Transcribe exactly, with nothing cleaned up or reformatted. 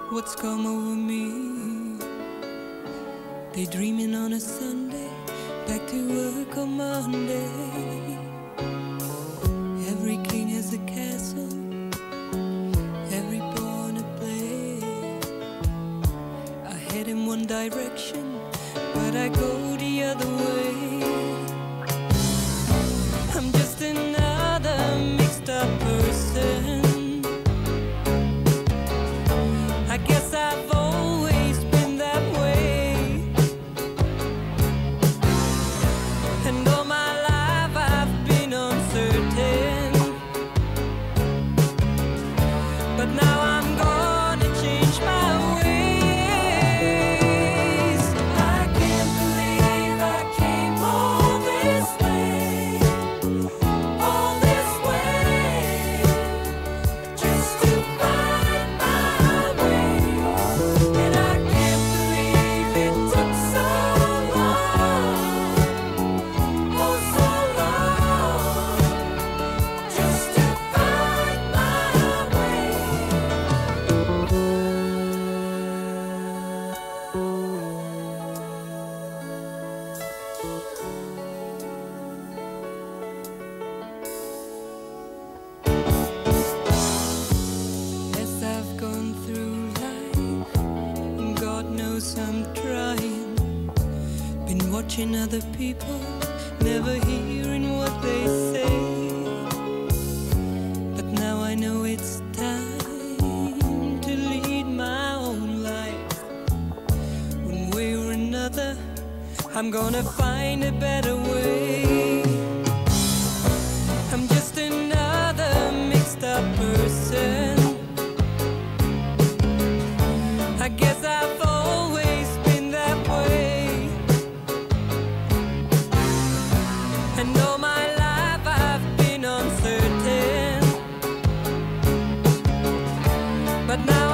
what's come over me. Daydreaming on a Sunday, back to work on Monday. Every king has a castle, every pawn a play. I head in one direction, but I go the other way. I'm just another mixed up person. I guess I've always been that way, and all my life I've been uncertain, but now I'm gonna change my ways. I can't believe I came all this way, all this way, just to find my way. And I can't believe it took so long, oh so long, just to find my way. As I've gone through life, and God knows I'm trying, been watching other people, never hearing what they say, but now I know it's time to lead my own life. One way or another, I'm gonna find a better way. I'm just another mixed up person. I guess I've always been that way, and all my life I've been uncertain, but now